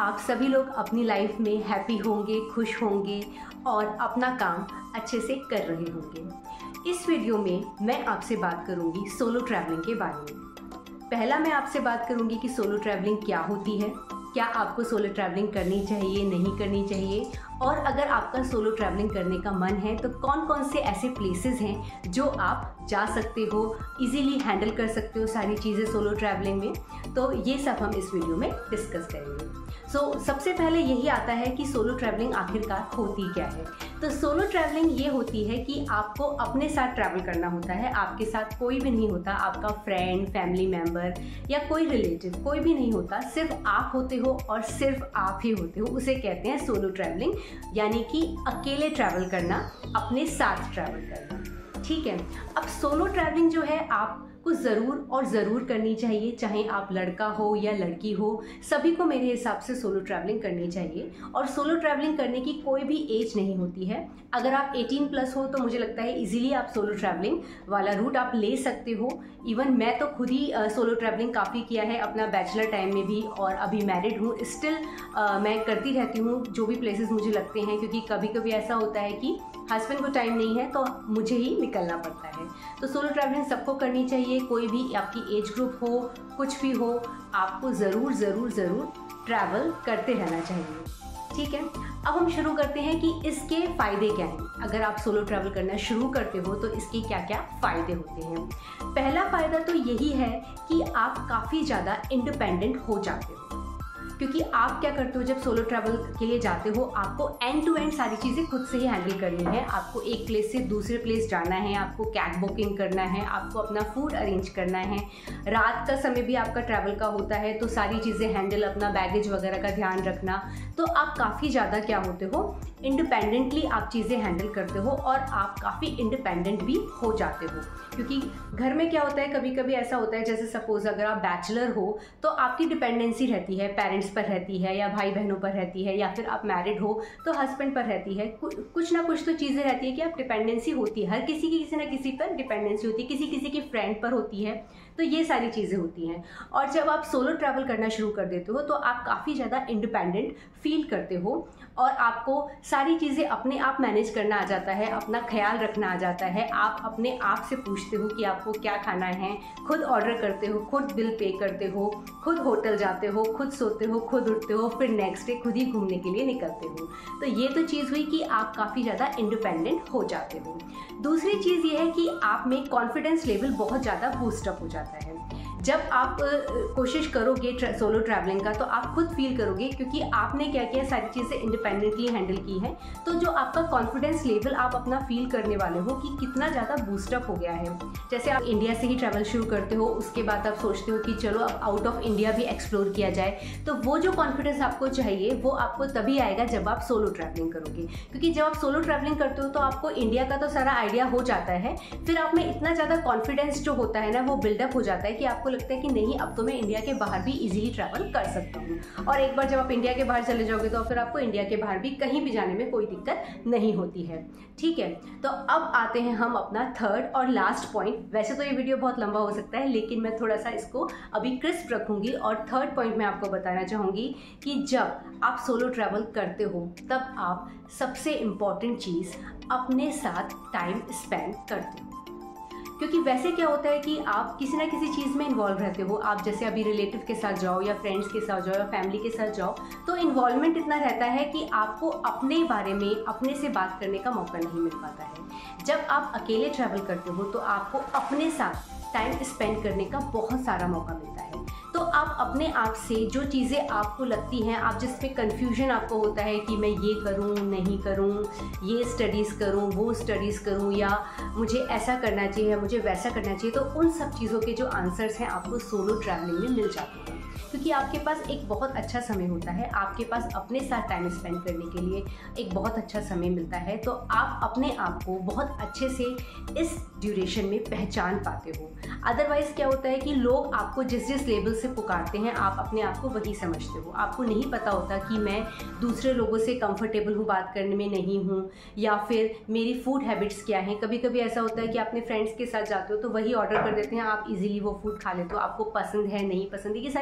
आप सभी लोग अपनी लाइफ में हैप्पी होंगे, खुश होंगे और अपना काम अच्छे से कर रहे होंगे। इस वीडियो में मैं आपसे बात करूंगी सोलो ट्रैवलिंग के बारे में। पहला मैं आपसे बात करूंगी कि सोलो ट्रैवलिंग क्या होती है, क्या आपको सोलो ट्रैवलिंग करनी चाहिए, नहीं करनी चाहिए, और अगर आपका सोलो ट्रैवलिंग करने का मन है तो कौन कौन से ऐसे प्लेसेस हैं जो आप जा सकते हो, इजीली हैंडल कर सकते हो सारी चीज़ें सोलो ट्रैवलिंग में। तो ये सब हम इस वीडियो में डिस्कस करेंगे। सबसे पहले यही आता है कि सोलो ट्रैवलिंग आखिरकार होती क्या है। तो सोलो ट्रैवलिंग ये होती है कि आपको अपने साथ ट्रैवल करना होता है, आपके साथ कोई भी नहीं होता, आपका फ्रेंड, फैमिली मेम्बर या कोई रिलेटिव कोई भी नहीं होता, सिर्फ आप होते हो और सिर्फ आप ही होते हो। उसे कहते हैं सोलो ट्रैवलिंग, यानी कि अकेले ट्रैवल करना, अपने साथ ट्रैवल करना। ठीक है, अब सोलो ट्रैवलिंग जो है आपको ज़रूर और ज़रूर करनी चाहिए, चाहे आप लड़का हो या लड़की हो, सभी को मेरे हिसाब से सोलो ट्रैवलिंग करनी चाहिए। और सोलो ट्रैवलिंग करने की कोई भी एज नहीं होती है। अगर आप 18+ हो तो मुझे लगता है इजीली आप सोलो ट्रैवलिंग वाला रूट आप ले सकते हो। इवन मैं तो खुद ही सोलो ट्रैवलिंग काफ़ी किया है अपना बैचलर टाइम में भी, और अभी मैरिड हूँ, स्टिल मैं करती रहती हूँ जो भी प्लेसेस मुझे लगते हैं, क्योंकि कभी कभी ऐसा होता है कि हस्बैंड को टाइम नहीं है तो मुझे ही निकलना पड़ता है। तो सोलो ट्रैवलिंग सबको करनी चाहिए, कोई भी आपकी एज ग्रुप हो, कुछ भी हो, आपको ज़रूर ज़रूर ज़रूर ट्रैवल करते रहना चाहिए। ठीक है, अब हम शुरू करते हैं कि इसके फ़ायदे क्या हैं। अगर आप सोलो ट्रैवल करना शुरू करते हो तो इसके क्या क्या फ़ायदे होते हैं। पहला फ़ायदा तो यही है कि आप काफ़ी ज़्यादा इंडिपेंडेंट हो जाते हो, क्योंकि आप क्या करते हो जब सोलो ट्रैवल के लिए जाते हो, आपको एंड टू एंड सारी चीज़ें खुद से ही हैंडल करनी है। आपको एक प्लेस से दूसरे प्लेस जाना है, आपको कैब बुकिंग करना है, आपको अपना फूड अरेंज करना है, रात का समय भी आपका ट्रैवल का होता है तो सारी चीज़ें हैंडल, अपना बैगेज वगैरह का ध्यान रखना। तो आप काफ़ी ज़्यादा क्या होते हो, इंडिपेंडेंटली आप चीज़ें हैंडल करते हो और आप काफ़ी इंडिपेंडेंट भी हो जाते हो। क्योंकि घर में क्या होता है, कभी कभी ऐसा होता है, जैसे सपोज अगर आप बैचलर हो तो आपकी डिपेंडेंसी रहती है, पेरेंट्स पर रहती है या भाई बहनों पर रहती है, या फिर आप मैरिड हो तो हस्बैंड पर रहती है। कुछ ना कुछ तो चीज़ें रहती है कि आप डिपेंडेंसी होती है, हर किसी की किसी ना किसी पर डिपेंडेंसी होती है, किसी किसी की फ्रेंड पर होती है। तो ये सारी चीज़ें होती हैं। और जब आप सोलो ट्रैवल करना शुरू कर देते हो तो आप काफ़ी ज़्यादा इंडिपेंडेंट फील करते हो और आपको सारी चीज़ें अपने आप मैनेज करना आ जाता है, अपना ख्याल रखना आ जाता है। आप अपने आप से पूछते हो कि आपको क्या खाना है, खुद ऑर्डर करते हो, खुद बिल पे करते हो, खुद होटल जाते हो, खुद सोते हो, खुद उठते हो, फिर नेक्स्ट डे खुद ही घूमने के लिए निकलते हो। तो ये तो चीज़ हुई कि आप काफ़ी ज़्यादा इंडिपेंडेंट हो जाते हो। दूसरी चीज़ ये है कि आप में कॉन्फिडेंस लेवल बहुत ज़्यादा बूस्टअप हो जाता है। जब आप कोशिश करोगे सोलो ट्रैवलिंग का तो आप खुद फील करोगे, क्योंकि आपने क्या किया, सारी चीज़ें इंडिपेंडेंटली हैंडल की हैं। तो जो आपका कॉन्फिडेंस लेवल आप अपना फील करने वाले हो कि कितना ज़्यादा बूस्टअप हो गया है। जैसे आप इंडिया से ही ट्रैवल शुरू करते हो, उसके बाद आप सोचते हो कि चलो अब आउट ऑफ इंडिया भी एक्सप्लोर किया जाए। तो वो जो कॉन्फिडेंस आपको चाहिए वो आपको तभी आएगा जब आप सोलो ट्रैवलिंग करोगे, क्योंकि जब आप सोलो ट्रैवलिंग करते हो तो आपको इंडिया का तो सारा आइडिया हो जाता है, फिर आप में इतना ज़्यादा कॉन्फिडेंस जो होता है ना वो बिल्डअप हो जाता है कि आपको लगता है कि नहीं, अब तो मैं इंडिया के बाहर भी इजीली ट्रैवल कर सकता हूँ। और एक बार जब आप इंडिया के बाहर चले जाओगे तो फिर आपको इंडिया के बाहर भी कहीं भी जाने में कोई दिक्कत नहीं होती है। ठीक है, तो अब आते हैं हम अपना थर्ड और लास्ट पॉइंट। वैसे तो ये वीडियो बहुत लंबा हो सकता है, लेकिन मैं थोड़ा सा इसको अभी क्रिस्प रखूंगी। और थर्ड पॉइंट मैं आपको बताना चाहूँगी कि जब आप सोलो ट्रैवल करते हो तब आप सबसे इम्पॉर्टेंट चीज़ अपने साथ टाइम स्पेंड करते हो। क्योंकि वैसे क्या होता है कि आप किसी ना किसी चीज़ में इन्वॉल्व रहते हो। आप जैसे अभी रिलेटिव के साथ जाओ या फ्रेंड्स के साथ जाओ या फैमिली के साथ जाओ तो इन्वॉल्वमेंट इतना रहता है कि आपको अपने बारे में, अपने से बात करने का मौका नहीं मिल पाता है। जब आप अकेले ट्रैवल करते हो तो आपको अपने साथ टाइम स्पेंड करने का बहुत सारा मौका मिलता है। तो आप अपने आप से जो चीज़ें आपको लगती हैं, आप जिस पे कन्फ्यूजन आपको होता है कि मैं ये करूँ नहीं करूँ, ये स्टडीज़ करूँ वो स्टडीज़ करूँ, या मुझे ऐसा करना चाहिए, मुझे वैसा करना चाहिए, तो उन सब चीज़ों के जो आंसर्स हैं आपको सोलो ट्रैवलिंग में मिल जाते हैं। क्योंकि आपके पास एक बहुत अच्छा समय होता है, आपके पास अपने साथ टाइम स्पेंड करने के लिए एक बहुत अच्छा समय मिलता है। तो आप अपने आप को बहुत अच्छे से इस ड्यूरेशन में पहचान पाते हो। अदरवाइज़ क्या होता है कि लोग आपको जिस जिस लेवल से पुकारते हैं आप अपने आप को वही समझते हो। आपको नहीं पता होता कि मैं दूसरे लोगों से कंफर्टेबल हूँ बात करने में, नहीं हूँ, या फिर मेरी फूड हैबिट्स क्या हैं। कभी कभी ऐसा होता है कि अपने फ्रेंड्स के साथ जाते हो तो वही ऑर्डर कर देते हैं, आप इजीली वो फूड खा लेते हो, आपको पसंद है नहीं पसंद है, ये सारी चीज़ें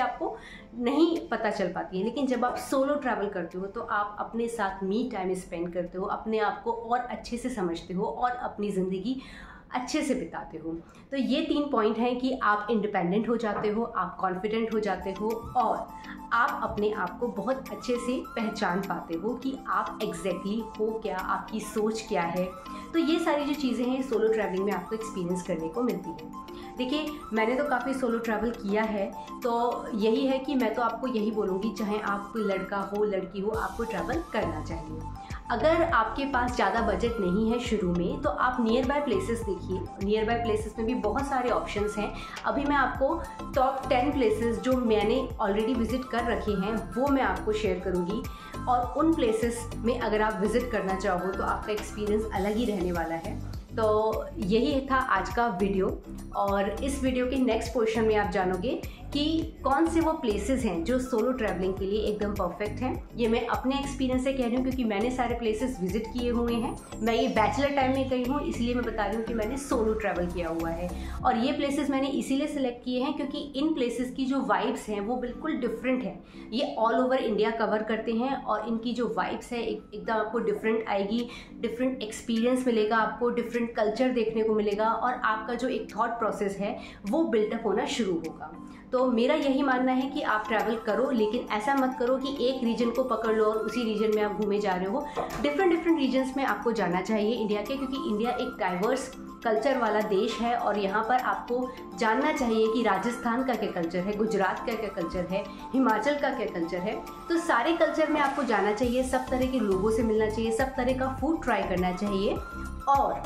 आपको नहीं पता चल पाती है। लेकिन जब आप सोलो ट्रैवल करते हो तो आप अपने साथ मी टाइम स्पेंड करते हो, अपने आप को और अच्छे से समझते हो और अपनी ज़िंदगी अच्छे से बिताते हो। तो ये 3 पॉइंट हैं कि आप इंडिपेंडेंट हो जाते हो, आप कॉन्फिडेंट हो जाते हो और आप अपने आप को बहुत अच्छे से पहचान पाते हो कि आप एग्जैक्टली हो क्या, आपकी सोच क्या है। तो ये सारी जो चीज़ें हैं सोलो ट्रैवलिंग में आपको एक्सपीरियंस करने को मिलती है। देखिए, मैंने तो काफ़ी सोलो ट्रैवल किया है, तो यही है कि मैं तो आपको यही बोलूँगी, चाहे आप कोई लड़का हो लड़की हो, आपको ट्रैवल करना चाहिए। अगर आपके पास ज़्यादा बजट नहीं है शुरू में, तो आप नियर बाय प्लेसेस देखिए। नियर बाय प्लेसेस में भी बहुत सारे ऑप्शंस हैं। अभी मैं आपको टॉप 10 प्लेसेस जो मैंने ऑलरेडी विज़िट कर रखे हैं वो मैं आपको शेयर करूँगी, और उन प्लेसेस में अगर आप विज़िट करना चाहो तो आपका एक्सपीरियंस अलग ही रहने वाला है। तो यही था आज का वीडियो, और इस वीडियो के नेक्स्ट पोर्शन में आप जानोगे कि कौन से वो प्लेसेस हैं जो सोलो ट्रैवलिंग के लिए एकदम परफेक्ट हैं। ये मैं अपने एक्सपीरियंस से कह रही हूँ क्योंकि मैंने सारे प्लेसेस विजिट किए हुए हैं। मैं ये बैचलर टाइम में गई हूँ, इसलिए मैं बता रही हूँ कि मैंने सोलो ट्रैवल किया हुआ है। और ये प्लेसेस मैंने इसीलिए सिलेक्ट किए हैं क्योंकि इन प्लेसेस की जो वाइब्स हैं वो बिल्कुल डिफरेंट है। ये ऑल ओवर इंडिया कवर करते हैं और इनकी जो वाइब्स है एकदम आपको डिफरेंट आएगी, डिफरेंट एक्सपीरियंस मिलेगा, आपको डिफरेंट कल्चर देखने को मिलेगा, और आपका जो एक थॉट प्रोसेस है वो बिल्टअप होना शुरू होगा। तो मेरा यही मानना है कि आप ट्रैवल करो, लेकिन ऐसा मत करो कि एक रीजन को पकड़ लो और उसी रीजन में आप घूमे जा रहे हो। डिफरेंट रीजन्स में आपको जाना चाहिए इंडिया के, क्योंकि इंडिया एक डाइवर्स कल्चर वाला देश है और यहाँ पर आपको जानना चाहिए कि राजस्थान का क्या कल्चर है, गुजरात का क्या कल्चर है, हिमाचल का क्या कल्चर है। तो सारे कल्चर में आपको जाना चाहिए, सब तरह के लोगों से मिलना चाहिए, सब तरह का फूड ट्राई करना चाहिए, और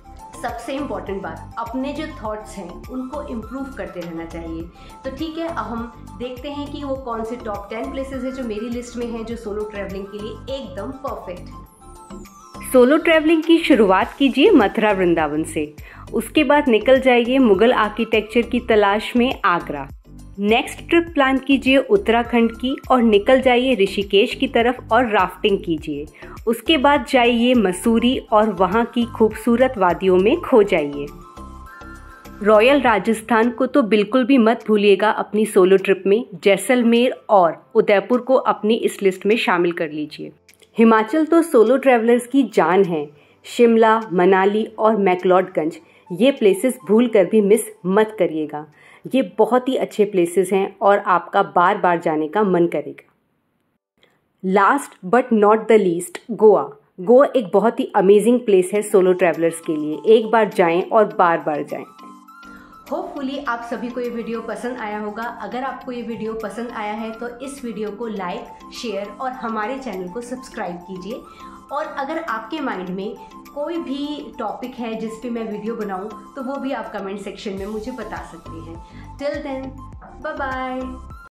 सबसे इम्पॉर्टेंट बात, अपने जो थॉट्स हैं उनको इम्प्रूव करते रहना चाहिए। तो ठीक है, अब हम देखते हैं कि वो कौन से टॉप 10 प्लेसेस है जो मेरी लिस्ट में है जो सोलो ट्रैवलिंग के लिए एकदम परफेक्ट है। सोलो ट्रैवलिंग की शुरुआत कीजिए मथुरा वृंदावन से, उसके बाद निकल जाइए मुगल आर्किटेक्चर की तलाश में आगरा। नेक्स्ट ट्रिप प्लान कीजिए उत्तराखंड की और निकल जाइए ऋषिकेश की तरफ और राफ्टिंग कीजिए। उसके बाद जाइए मसूरी और वहाँ की खूबसूरत वादियों में खो जाइए। रॉयल राजस्थान को तो बिल्कुल भी मत भूलिएगा अपनी सोलो ट्रिप में। जैसलमेर और उदयपुर को अपनी इस लिस्ट में शामिल कर लीजिए। हिमाचल तो सोलो ट्रैवलर्स की जान है। शिमला, मनाली और मैक्लोडगंज, ये प्लेसेस भूल कर भी मिस मत करिएगा। ये बहुत ही अच्छे प्लेसेस हैं और आपका बार बार जाने का मन करेगा। Last but not the least, Goa. Goa एक बहुत ही अमेजिंग प्लेस है सोलो ट्रैवलर्स के लिए। एक बार जाएं और बार बार जाएं। होपफुली आप सभी को ये वीडियो पसंद आया होगा। अगर आपको ये वीडियो पसंद आया है तो इस वीडियो को लाइक, शेयर और हमारे चैनल को सब्सक्राइब कीजिए। और अगर आपके माइंड में कोई भी टॉपिक है जिस पे मैं वीडियो बनाऊं तो वो भी आप कमेंट सेक्शन में मुझे बता सकते हैं। Till then, bye bye.